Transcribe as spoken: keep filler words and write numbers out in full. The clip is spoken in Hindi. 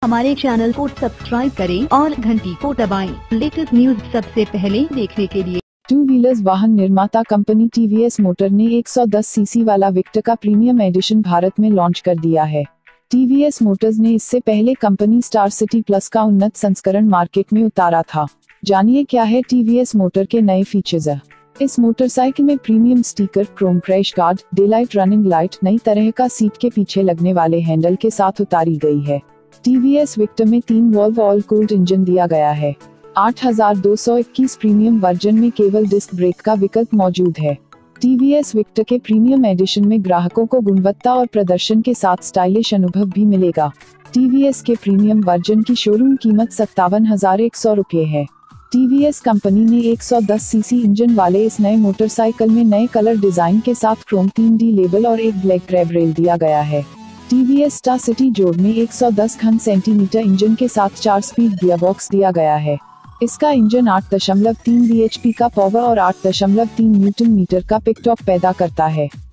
हमारे चैनल को सब्सक्राइब करें और घंटी को दबाएं। लेटेस्ट न्यूज सबसे पहले देखने के लिए। टू व्हीलर्स वाहन निर्माता कंपनी टीवीएस मोटर ने एक सौ दस सीसी वाला विक्टर का प्रीमियम एडिशन भारत में लॉन्च कर दिया है। टीवीएस मोटर्स ने इससे पहले कंपनी स्टार सिटी प्लस का उन्नत संस्करण मार्केट में उतारा था। जानिए क्या है टीवीएस मोटर के नए फीचर्स। इस मोटरसाइकिल में premium sticker, chrome crash guard, daylight running light, नई तरह का सीट के पीछे लगने वाले हैंडल के साथ उतारी गई है। टीवीएस विक्टर में तीन वॉल्व ऑयल कूल्ड इंजन दिया गया है। आठ हज़ार दो सौ इक्कीस प्रीमियम वर्जन में केवल डिस्क ब्रेक का विकल्प मौजूद है। टीवीएस विक्टर के प्रीमियम एडिशन में ग्राहकों को गुणवत्ता और प्रदर्शन के साथ स्टाइलिश अनुभव भी मिलेगा। टीवीएस के प्रीमियम वर्जन की शोरूम कीमत सत्तावन हजार एक सौ रुपये है। टीवीएस कंपनी ने एक सौ दस सीसी इंजन वाले इस नए मोटरसाइकिल में नए कलर डिजाइन के साथ क्रोम तीन डी लेबल और एक ब्लैक ग्रैब रेल दिया गया है। टीवीएस स्टार सिटी जोड़ में एक सौ दस घन सेंटीमीटर इंजन के साथ चार स्पीड गियरबॉक्स दिया गया है। इसका इंजन आठ दशमलव तीन बीएचपी का पावर और आठ दशमलव तीन न्यूटन मीटर का पिक टॉर्क पैदा करता है।